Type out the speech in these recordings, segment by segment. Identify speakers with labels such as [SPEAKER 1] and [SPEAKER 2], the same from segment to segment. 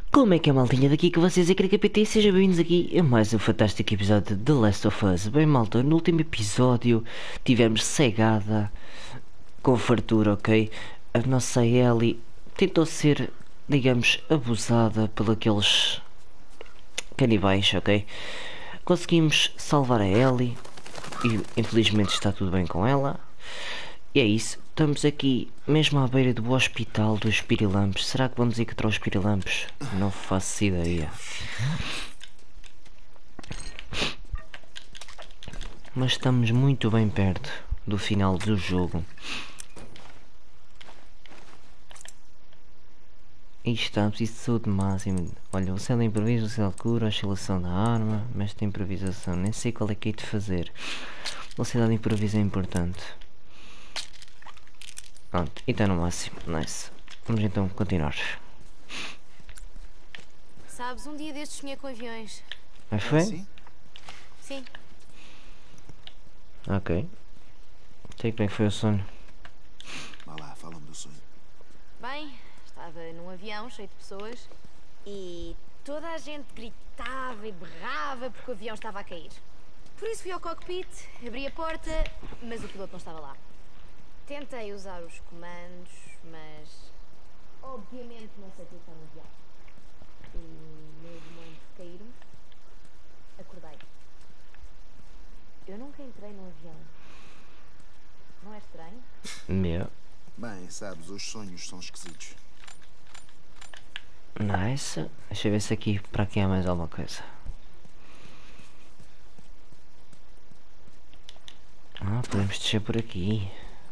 [SPEAKER 1] Como é que é, maltinha? Daqui que vocês é KPT, sejam bem-vindos aqui a mais um fantástico episódio de The Last of Us. Bem, malta, no último episódio tivemos cegada com fartura, ok? A nossa Ellie tentou ser, digamos, abusada por aqueles canibais, ok? Conseguimos salvar a Ellie e infelizmente está tudo bem com ela. E é isso, estamos aqui mesmo à beira do hospital dos Pirilampos. Será que vamos encontrar os Pirilampos? Não faço ideia. Mas estamos muito bem perto do final do jogo. E estamos, isso tudo máximo. Olha, o céu de improviso, o céu de cura, a oscilação da arma, mestre de improvisação, nem sei qual é que é de fazer. Velocidade de improviso é importante. Pronto, e está no máximo, nice. Vamos então continuar.
[SPEAKER 2] Sabes, um dia destes sonhei com aviões.
[SPEAKER 1] Mas foi?
[SPEAKER 3] Sim?
[SPEAKER 2] Sim.
[SPEAKER 1] Ok. Sei como é que foi o sonho.
[SPEAKER 3] Vá lá, fala-me do sonho.
[SPEAKER 2] Bem, estava num avião cheio de pessoas e toda a gente gritava e berrava porque o avião estava a cair. Por isso fui ao cockpit, abri a porta, mas o piloto não estava lá. Tentei usar os comandos, mas obviamente não sei clicar no avião. E no momento de cairmos, acordei. Eu nunca entrei num avião. Não é estranho?
[SPEAKER 1] Meu.
[SPEAKER 3] Bem, sabes, os sonhos são esquisitos.
[SPEAKER 1] Nice. Deixa eu ver se aqui para aqui há mais alguma coisa. Ah, podemos descer por aqui.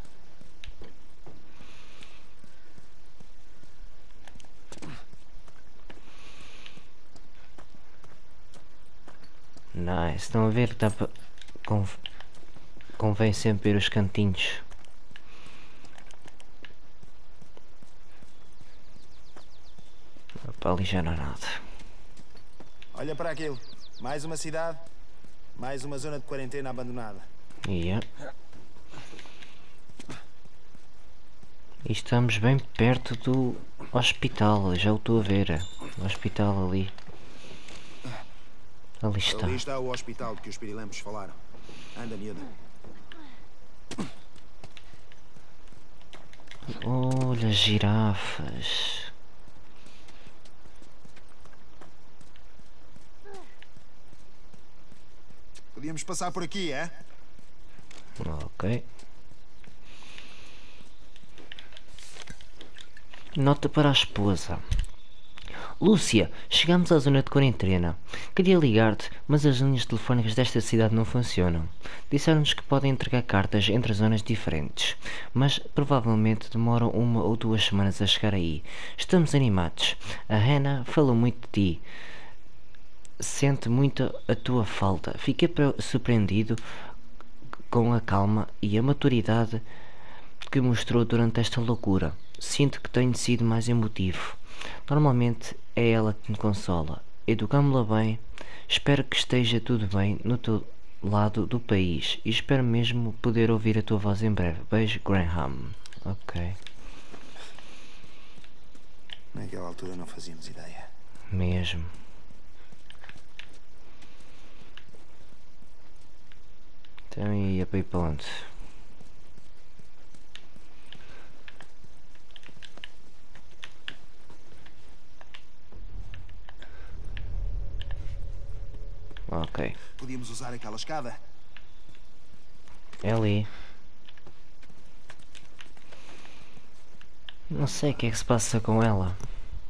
[SPEAKER 1] Nice. Estão a ver que dá para... Convém sempre ver os cantinhos. Para ali já não há nada.
[SPEAKER 3] Olha para aquilo. Mais uma cidade, mais uma zona de quarentena abandonada.
[SPEAKER 1] Yeah. E estamos bem perto do hospital, já o estou a ver. O hospital ali. Ali está.
[SPEAKER 3] Ali está o hospital de que os Pirilampos falaram. Anda, miúda.
[SPEAKER 1] Olha, girafas.
[SPEAKER 3] Podíamos passar por aqui, é?
[SPEAKER 1] Ok. Nota para a esposa. Lúcia, chegamos à zona de quarentena. Queria ligar-te, mas as linhas telefónicas desta cidade não funcionam. Disseram-nos que podem entregar cartas entre zonas diferentes, mas provavelmente demoram 1 ou 2 semanas a chegar aí. Estamos animados. A Hannah falou muito de ti. Sente muito a tua falta. Fiquei surpreendido com a calma e a maturidade que mostrou durante esta loucura. Sinto que tenho sido mais emotivo. Normalmente é ela que me consola. Educámo-la bem. Espero que esteja tudo bem no teu lado do país e espero mesmo poder ouvir a tua voz em breve. Beijo, Graham. Ok.
[SPEAKER 3] Naquela altura não fazíamos ideia.
[SPEAKER 1] Mesmo. Então ia para ir para onde? Ok.
[SPEAKER 3] Podíamos usar aquela escada?
[SPEAKER 1] É ali. Não sei o que é que se passa com ela.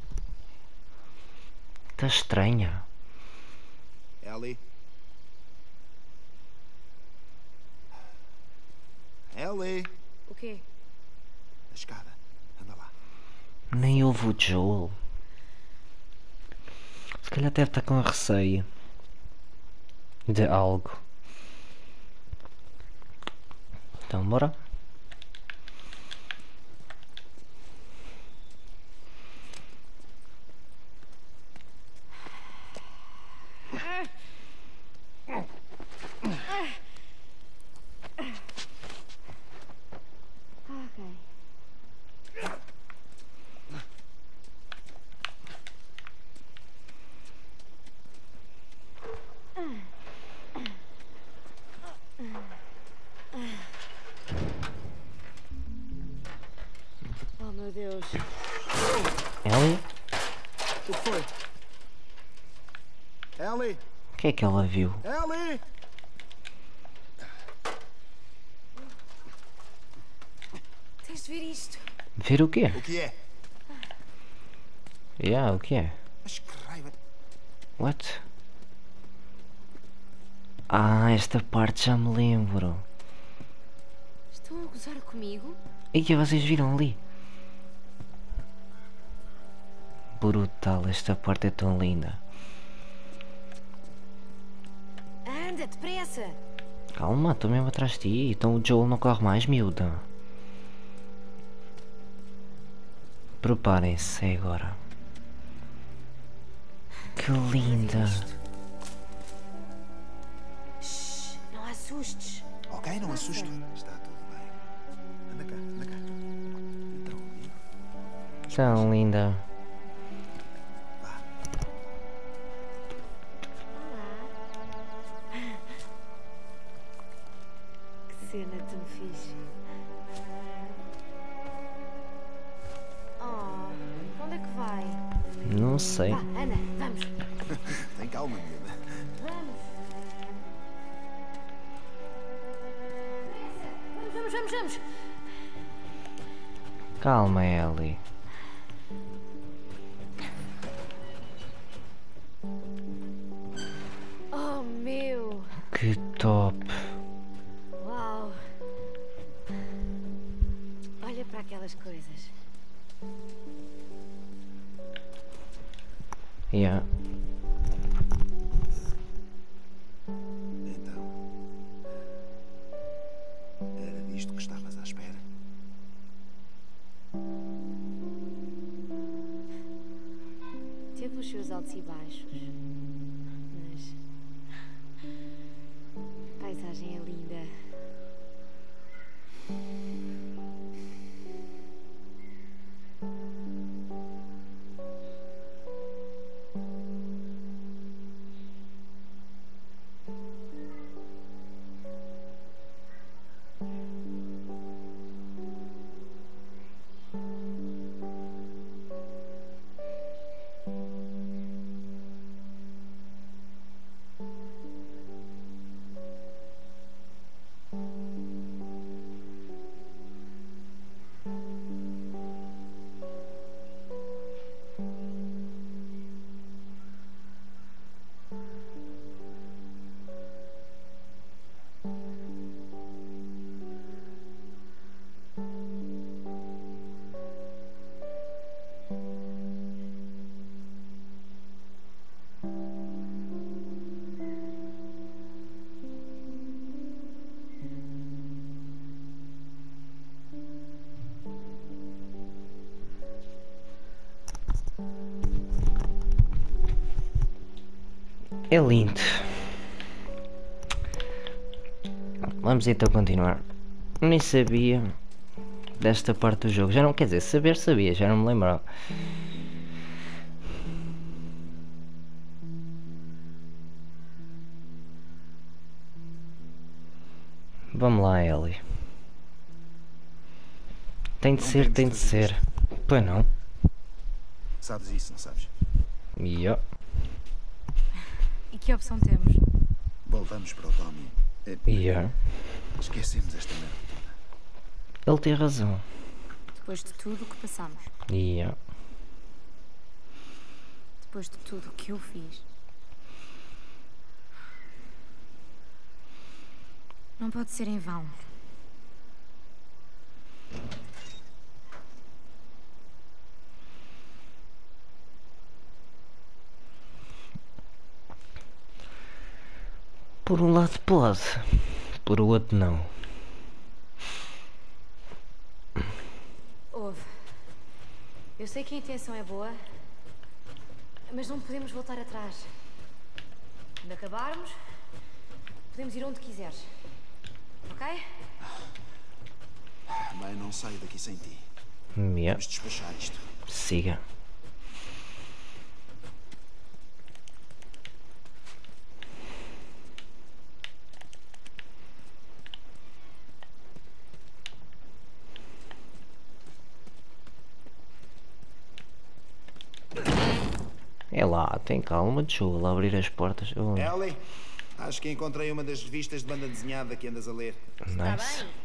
[SPEAKER 1] Está estranha.
[SPEAKER 3] Ellie? Ellie?
[SPEAKER 2] O quê?
[SPEAKER 3] A escada. Anda lá.
[SPEAKER 1] Nem ouve o Joel. Se calhar deve estar com receio de algo. Então bora.
[SPEAKER 3] O que foi? Ellie!
[SPEAKER 1] O que é que ela viu?
[SPEAKER 3] Ellie!
[SPEAKER 2] Tens de ver isto.
[SPEAKER 1] Ver o quê?
[SPEAKER 3] O que é?
[SPEAKER 1] O que é?
[SPEAKER 3] Mas que raiva.
[SPEAKER 1] What? Ah, esta parte já me lembro.
[SPEAKER 2] Estão a gozar comigo?
[SPEAKER 1] E que vocês viram ali? Brutal, esta parte é tão linda.
[SPEAKER 2] Anda, depressa.
[SPEAKER 1] Calma, estou mesmo atrás de ti. Então o Joel não corre mais, miúda. Preparem-se, é agora. Que linda.
[SPEAKER 2] Shhh, não a assustes.
[SPEAKER 3] Ok, não assusto. Está tudo bem. Anda cá, anda cá. Então,
[SPEAKER 1] Tão linda.
[SPEAKER 3] vá.
[SPEAKER 2] Que cena tão fixe. Oh, onde é que vai?
[SPEAKER 1] Não sei.
[SPEAKER 2] Vá, anda, vamos.
[SPEAKER 3] Tem calma, miúda.
[SPEAKER 2] Vamos. Vamos.
[SPEAKER 1] Calma, Ellie.
[SPEAKER 2] Oh, meu.
[SPEAKER 1] Que top.
[SPEAKER 2] Uau. Olha para aquelas coisas.
[SPEAKER 1] Yeah.
[SPEAKER 3] Então. Era disto que estavas à espera?
[SPEAKER 2] Teve os seus altos e baixos. Mas. A paisagem é linda.
[SPEAKER 1] É lindo. Vamos então continuar. Nem sabia desta parte do jogo. Já não quer dizer, sabia, já não me lembrava. Vamos lá, Ellie. Tem de
[SPEAKER 3] Não
[SPEAKER 1] ser,
[SPEAKER 3] temos
[SPEAKER 1] tem de
[SPEAKER 3] de fazer
[SPEAKER 1] ser. Pois não.
[SPEAKER 3] Sabes isso, não sabes?
[SPEAKER 1] Yeah.
[SPEAKER 2] E que opção temos?
[SPEAKER 3] Voltamos para o Tommy.
[SPEAKER 1] Yeah.
[SPEAKER 3] Esquecemos esta merda toda.
[SPEAKER 1] Ele tem razão.
[SPEAKER 2] Depois de tudo o que passamos.
[SPEAKER 1] Yeah.
[SPEAKER 2] Depois de tudo o que eu fiz. Não pode ser em vão.
[SPEAKER 1] Por um lado pode, por outro não.
[SPEAKER 2] Ouve. Eu sei que a intenção é boa, mas não podemos voltar atrás. Quando acabarmos, podemos ir onde quiseres. Ok?
[SPEAKER 3] Bem, não saio daqui sem ti.
[SPEAKER 1] Yeah.
[SPEAKER 3] Vamos despachar isto.
[SPEAKER 1] Siga. É lá, tem calma, Joel, a abrir as portas. Oh,
[SPEAKER 3] Ellie, acho que encontrei uma das revistas de banda desenhada que andas a ler.
[SPEAKER 2] Está
[SPEAKER 1] nice.
[SPEAKER 2] bem?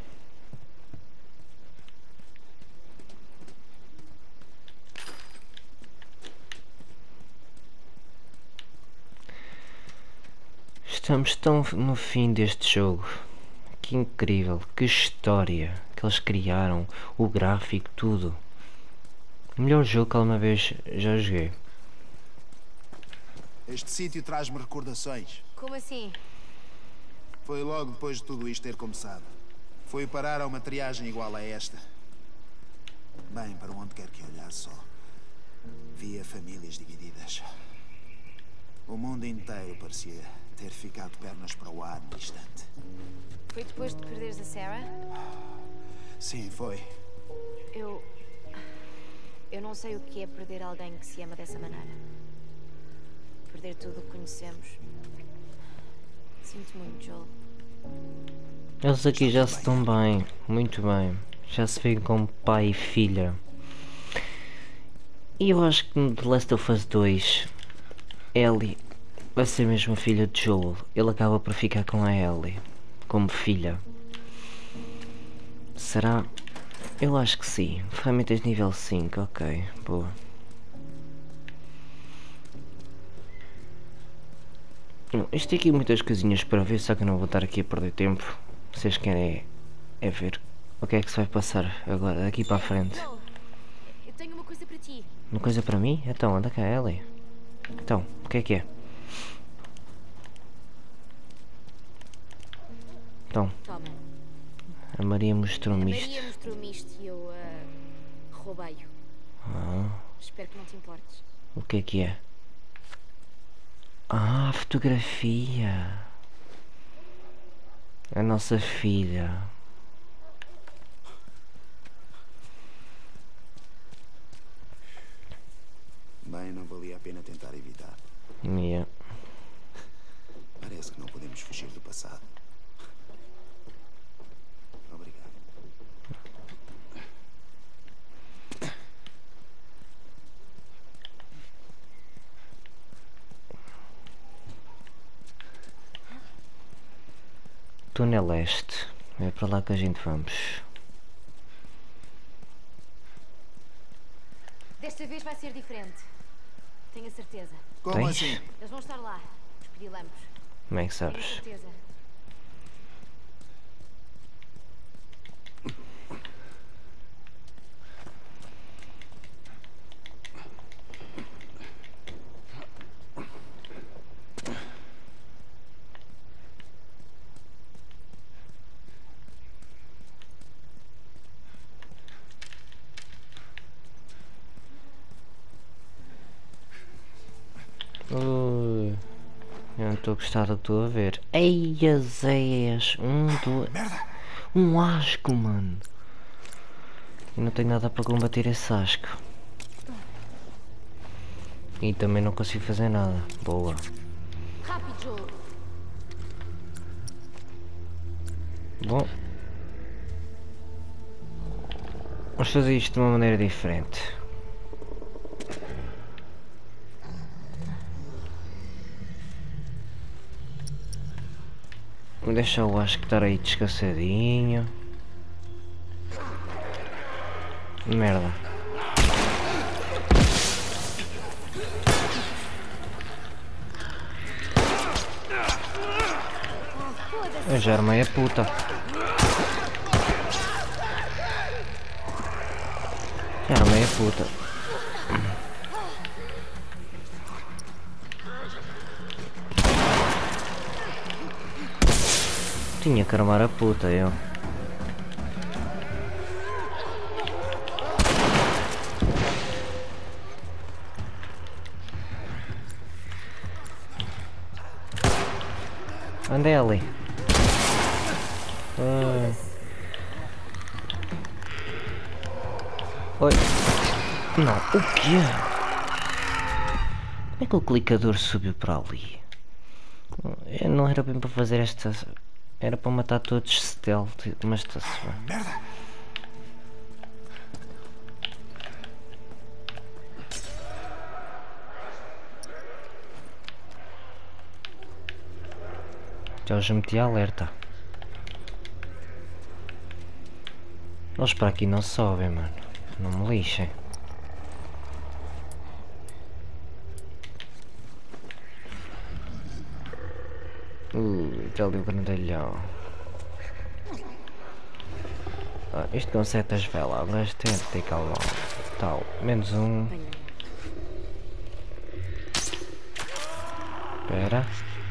[SPEAKER 1] Estamos tão no fim deste jogo. Que incrível, que história que eles criaram, o gráfico, tudo. O melhor jogo que alguma vez já joguei.
[SPEAKER 3] Este sítio traz-me recordações.
[SPEAKER 2] Como assim?
[SPEAKER 3] Foi logo depois de tudo isto ter começado. Fui parar a uma triagem igual a esta. Bem, para onde quer que olhasse só. Via famílias divididas. O mundo inteiro parecia ter ficado pernas para o ar num instante.
[SPEAKER 2] Foi depois de perderes a Sarah?
[SPEAKER 3] Sim, foi.
[SPEAKER 2] Eu não sei o que é perder alguém que se ama dessa maneira. Perder tudo o que conhecemos. Sinto muito, Joel.
[SPEAKER 1] Eles aqui já se estão bem, muito bem. Já se veem como pai e filha. E eu acho que no The Last of Us 2, Ellie vai ser mesmo a filha de Joel. Ele acaba por ficar com a Ellie como filha. Será? Eu acho que sim. Ferramentas nível 5, ok, boa. Isto tem aqui muitas coisinhas para ver, só que eu não vou estar aqui a perder tempo. Vocês querem é ver o que é que se vai passar agora, daqui para a frente.
[SPEAKER 2] Joel, eu tenho uma coisa para ti.
[SPEAKER 1] Uma coisa para mim? Então, anda cá, Ellie. Então, o que é que é? Então,
[SPEAKER 2] Toma.
[SPEAKER 1] a Maria
[SPEAKER 2] A
[SPEAKER 1] mostrou-me
[SPEAKER 2] Maria
[SPEAKER 1] isto.
[SPEAKER 2] mostrou-me isto e eu roubei-o.
[SPEAKER 1] Ah,
[SPEAKER 2] Espero que não te importes.
[SPEAKER 1] o que é? Ah, a fotografia. A nossa filha.
[SPEAKER 3] Bem, não valia a pena tentar evitar.
[SPEAKER 1] Yeah.
[SPEAKER 3] Parece que não podemos fugir do passado. Obrigado.
[SPEAKER 1] Túnel Leste. É para lá que a gente vamos.
[SPEAKER 2] Desta vez vai ser diferente. Tenho a certeza.
[SPEAKER 3] Como
[SPEAKER 1] Tens?
[SPEAKER 3] assim?
[SPEAKER 2] Eles vão estar lá, os pirilampos.
[SPEAKER 1] Como é que
[SPEAKER 2] Tenho a
[SPEAKER 1] sabes?
[SPEAKER 2] certeza.
[SPEAKER 1] Ui, eu não estou a gostar do que estou a ver. Ei, azeias. Um asco, mano. Eu não tenho nada para combater esse asco. E também não consigo fazer nada. Boa.
[SPEAKER 2] Rápido, Joel.
[SPEAKER 1] Bom. Vamos fazer isto de uma maneira diferente. Vou deixar o asco estar aí descansadinho. Merda. Eu já armei a puta. Já armei a puta. Tinha que armar a puta, eu. Anda ali. Oi. Não, o quê? Como é que o clicador subiu para ali? Não era bem para fazer esta... Era para matar todos stealth, mas está-se bem.
[SPEAKER 3] Merda!
[SPEAKER 1] Já os meti alerta. Eles para aqui não sobem, mano. Não me lixem. Já ali o grandalhão. Isto com setas veladas, tenta e calma. Tal, menos um. Espera.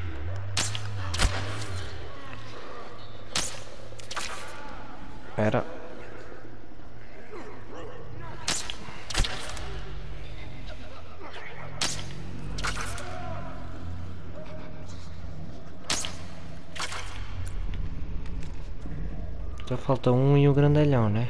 [SPEAKER 1] Espera. Só falta um e o grandalhão, né?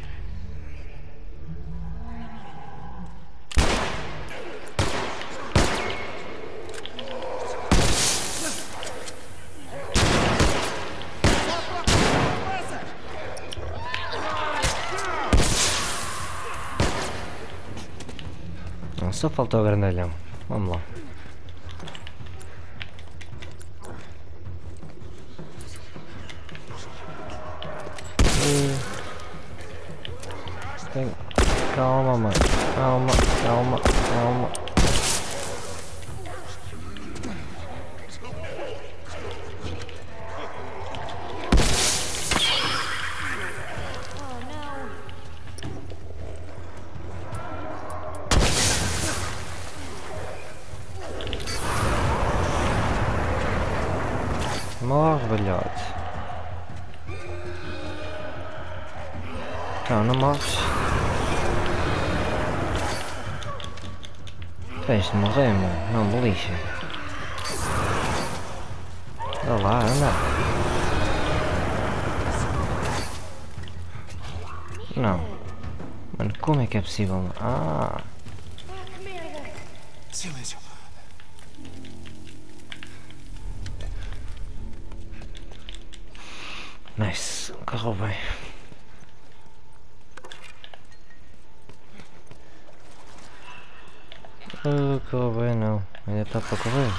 [SPEAKER 1] Não, só falta o grandalhão. Vamos lá. Calma, mano. Calma, calma, calma. Morre, velhote. Não, não morres. Tens de morrer, mano. Não me lixa. Olha lá, anda. Não. Mano, como é que é possível? Ah.
[SPEAKER 3] Silêncio.
[SPEAKER 1] Nice. Correu bem. Correu bem, não. Ainda está para correr.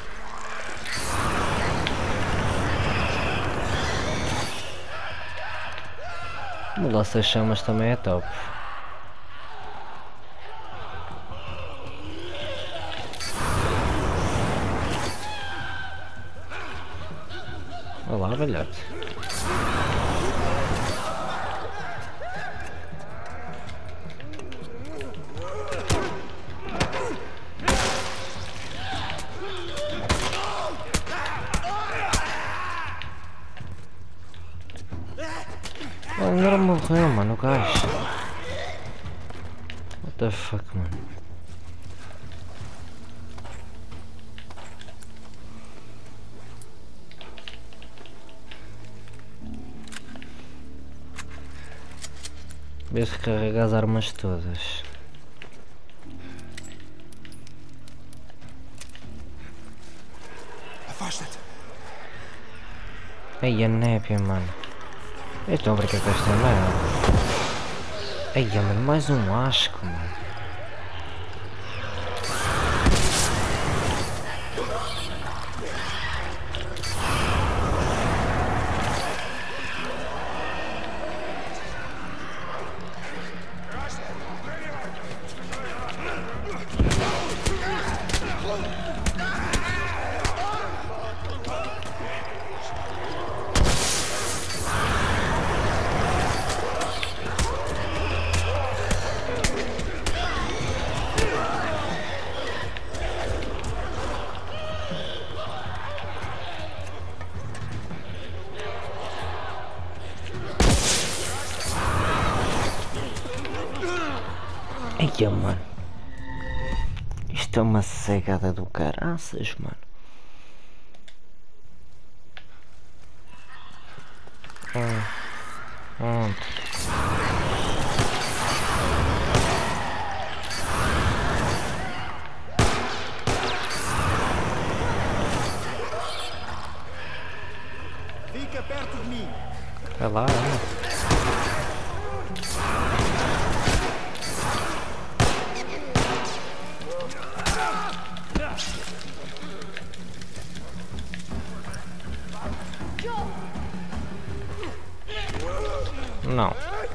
[SPEAKER 1] O lança-chamas também é top. Olá, velhote. Agora morreu, mano, o gajo. What the fuck, mano. Vê se carrega as armas todas.
[SPEAKER 3] Afasta-te.
[SPEAKER 1] Ei, a népia, mano. Eu estou a brincar com esta merda. Ei, mano, mais um asco, mano. Eia, mano. Isto é uma cegada do caraças, mano. Pronto.
[SPEAKER 3] Fica perto de mim.
[SPEAKER 1] Vai lá, anda. Não.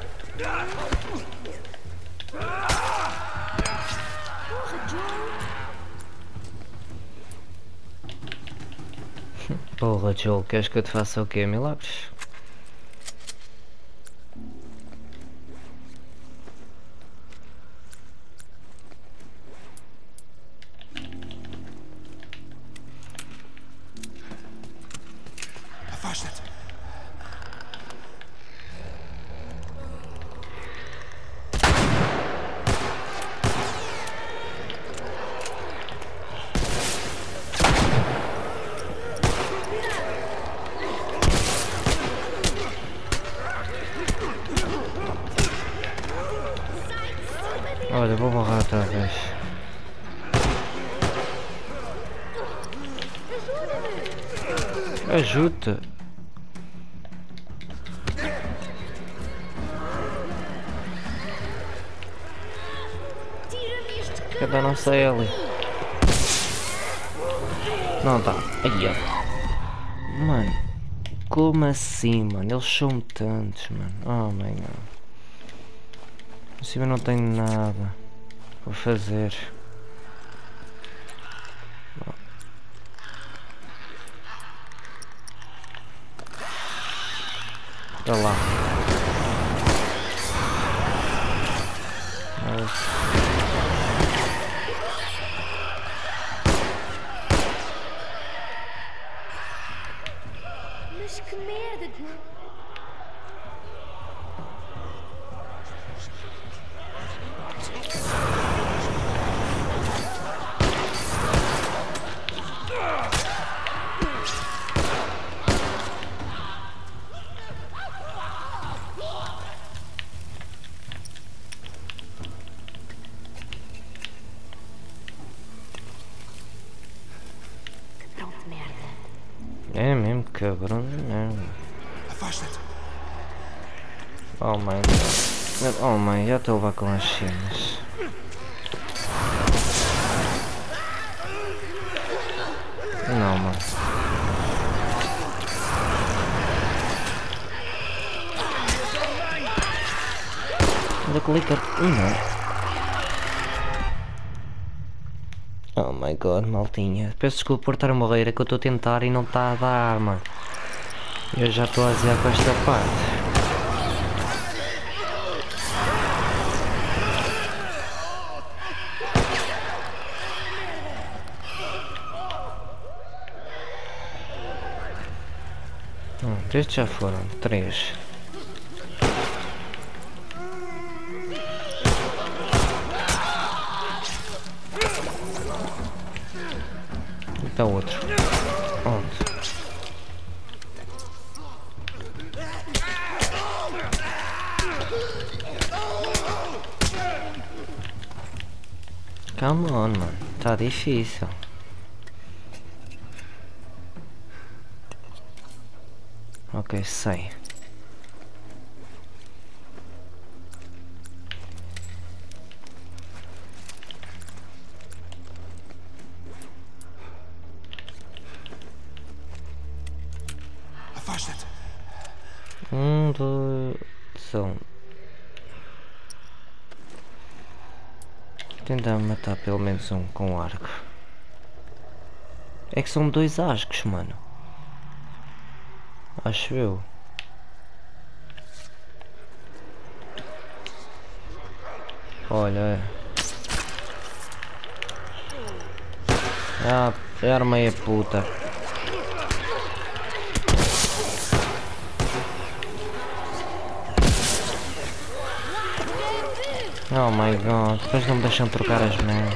[SPEAKER 1] Porra, Joel, queres que eu te faça o quê? Milagres?
[SPEAKER 3] Afasta-te.
[SPEAKER 1] Olha, vou borrar outra vez. Ajuda. Cadê a nossa Ellie? Não tá. Aí, ó. Mano, como assim, mano? Eles são tantos, mano. Oh, my god. Assim eu não tenho nada para fazer. Olha lá.
[SPEAKER 2] Mas que merda! Pronto, merda.
[SPEAKER 1] É mesmo, cabrão.
[SPEAKER 3] Afasta-te.
[SPEAKER 1] Oh my god. Oh my, já estou a levar com as cenas. Não, mano. Ainda clica. Não. Oh my god, maltinha. Peço desculpa por estar a morrer, é que eu estou a tentar e não está a dar, mano. Eu já estou a aziar com esta parte. Estes já foram, 3. E está outro. Onde? Come on, mano. Tá difícil. Ok, sei.
[SPEAKER 3] Afasta-te.
[SPEAKER 1] 1, 2, são. Tentar matar pelo menos um com arco. É que são 2 ascos, mano. Acho eu. Olha. Ah, armei a puta. Oh my god, depois não me deixam trocar as mãos.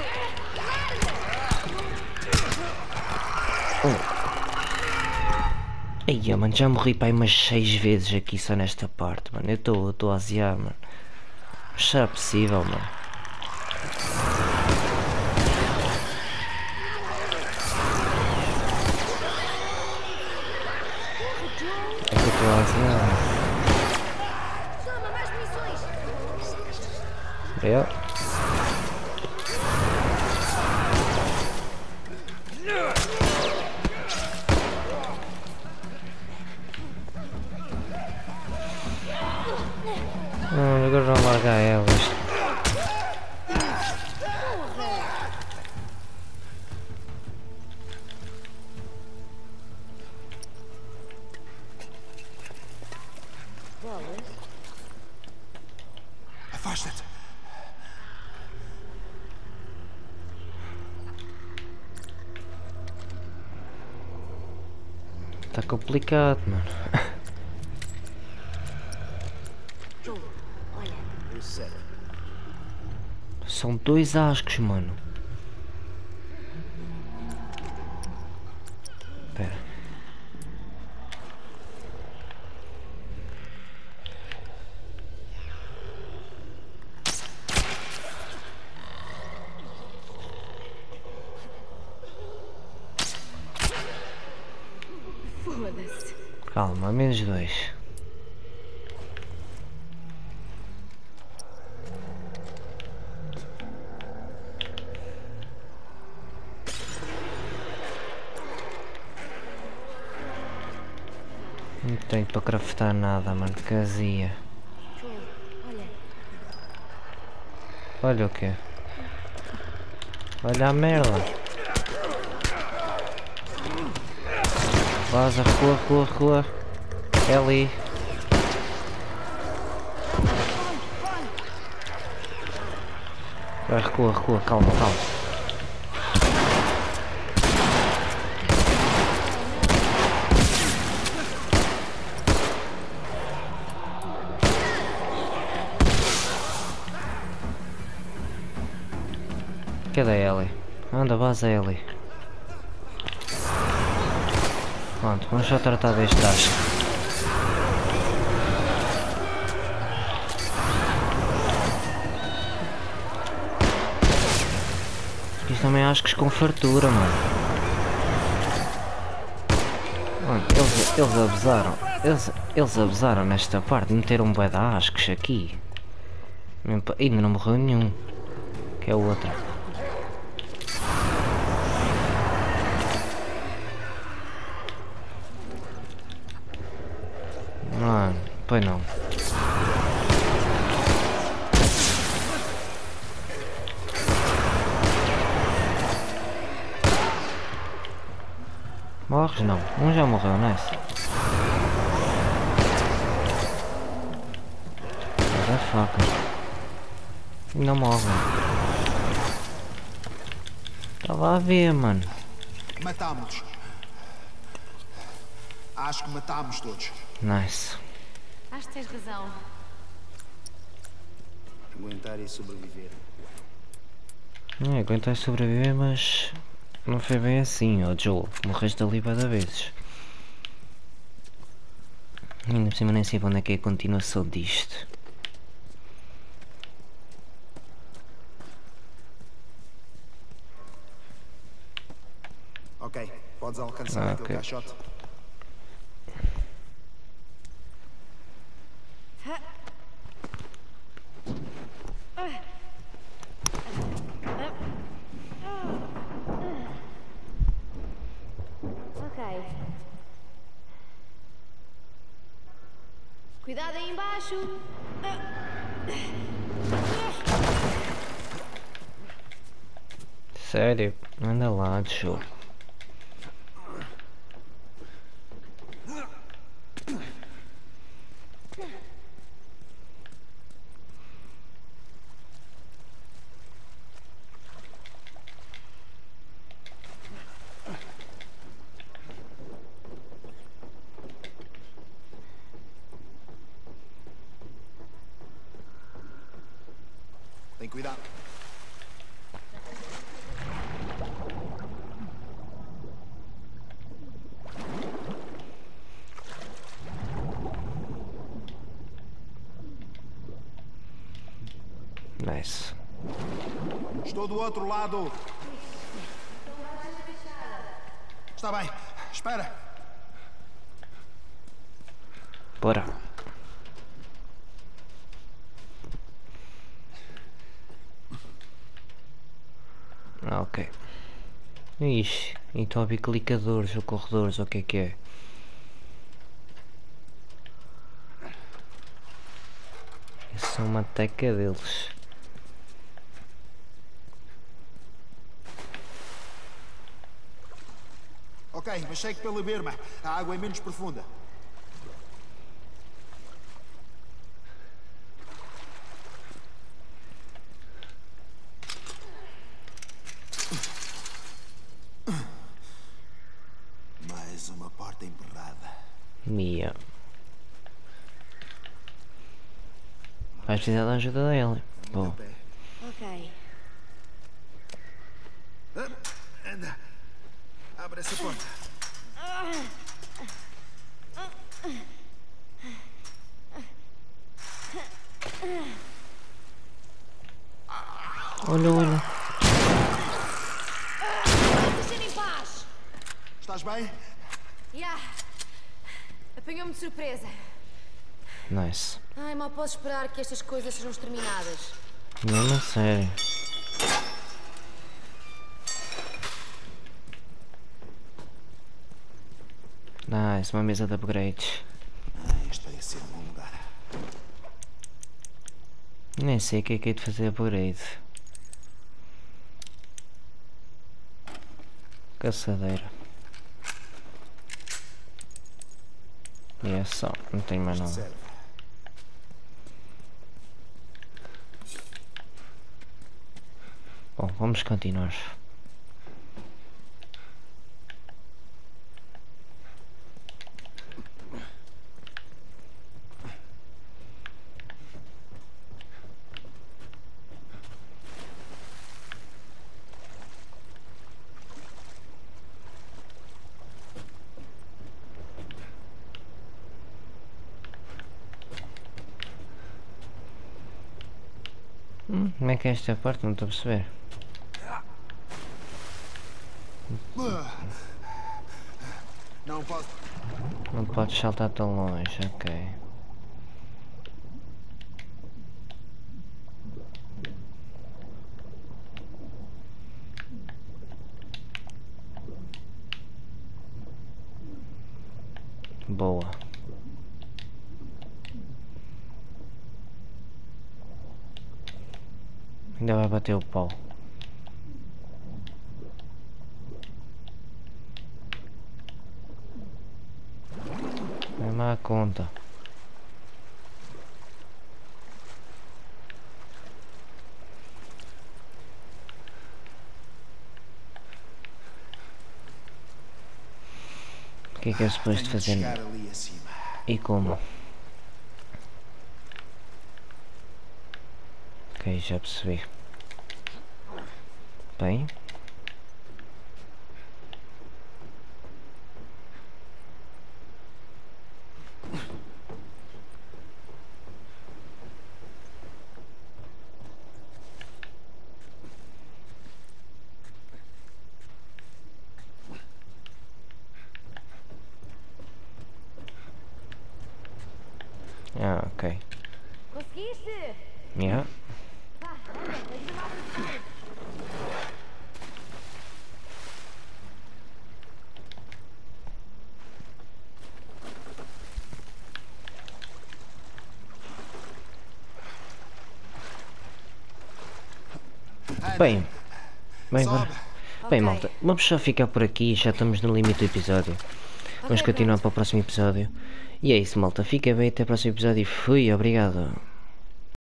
[SPEAKER 1] Ai, mano, já morri para aí umas 6 vezes aqui só nesta parte, mano. Eu estou a aziar, mano. Mas será possível, mano? É que eu estou a aziar, mano.
[SPEAKER 2] Toma, mais munições!
[SPEAKER 1] É. Tá complicado, mano.
[SPEAKER 2] Joel, olha.
[SPEAKER 3] Eu sei.
[SPEAKER 1] São 2 ascos, mano. Espera.
[SPEAKER 2] Foda-se.
[SPEAKER 1] Calma, menos 2. Não tenho para craftar nada, mano. Casia.
[SPEAKER 2] Joel, olha.
[SPEAKER 1] Olha o quê? Olha a merda. Vaza, recua, recua, recua. É ali. Vai, recua, recua. Calma, calma. Cadê a Ellie? Anda, vaza Ellie. Pronto, vamos já tratar deste asco. Isto também é ascos com fartura, mano. Mano, eles abusaram. Eles abusaram nesta parte. Meteram um bué de ascos aqui. Ainda não morreu nenhum. Que é o outro. Mano, pois não. Morres não, um já morreu, nice. Da faca. Não morre. Estava a ver, mano.
[SPEAKER 3] Matámos-los. Acho que matámos todos.
[SPEAKER 1] Nice.
[SPEAKER 2] Acho que tens razão.
[SPEAKER 3] Aguentar e sobreviver.
[SPEAKER 1] Não aguentei sobreviver, mas não foi bem assim, ó Joel. Morreste ali várias vezes. Ainda por cima nem sei onde é que é a continuação disto.
[SPEAKER 3] Ok, podes alcançar aquele
[SPEAKER 1] ok.
[SPEAKER 3] caixote.
[SPEAKER 2] Ok. Cuidado aí embaixo.
[SPEAKER 1] Sério? Anda lá, Joel.
[SPEAKER 3] Tem cuidado.
[SPEAKER 1] Nice.
[SPEAKER 3] Estou do outro lado. Está bem. Espera.
[SPEAKER 1] Bora. Ok. Ixi, então havia clicadores ou corredores, ou o que é? Isso é uma teca deles.
[SPEAKER 3] Ok, mas segue pela berma. A água é menos profunda. Mais Temos uma porta emperrada.
[SPEAKER 1] Mia. Vais precisar da ajuda dele. Bom.
[SPEAKER 3] Teu pé.
[SPEAKER 2] Ok.
[SPEAKER 3] Anda. Abre essa porta.
[SPEAKER 1] Olha, olha.
[SPEAKER 2] Deixa-me em paz!
[SPEAKER 3] Estás bem?
[SPEAKER 2] Yeah. Apanhou-me de surpresa.
[SPEAKER 1] Nice.
[SPEAKER 2] Ai, mal posso esperar que estas coisas sejam exterminadas.
[SPEAKER 1] Não, sério. Nice, uma mesa de upgrades.
[SPEAKER 3] Isto vai ser um bom lugar.
[SPEAKER 1] Nem sei o que é de fazer upgrade. Caçadeira. E é só, não tem mais nada.
[SPEAKER 3] Serve.
[SPEAKER 1] Bom, vamos continuar. Como é que é esta parte? Não estou a perceber.
[SPEAKER 3] Não posso.
[SPEAKER 1] Não podes saltar tão longe, ok. Boa. Ainda vai bater o pau. É má conta. O que é suposto
[SPEAKER 3] Tenho de
[SPEAKER 1] fazer?
[SPEAKER 3] chegar ali acima.
[SPEAKER 1] E como? Ok, já percebi. Bem. Ah, ok.
[SPEAKER 2] Conseguiste?
[SPEAKER 1] Yeah.
[SPEAKER 2] Vá, anda, ajuda-me a avançar.
[SPEAKER 1] Bem. Bem,
[SPEAKER 3] Sobe.
[SPEAKER 1] bora. Bem,
[SPEAKER 2] Ok.
[SPEAKER 1] malta, vamos só ficar por aqui, já estamos no limite do episódio. Vamos
[SPEAKER 2] Ok,
[SPEAKER 1] continuar
[SPEAKER 2] pronto.
[SPEAKER 1] para o próximo episódio. E é isso, malta. Fica bem, até o próximo episódio e fui, obrigado.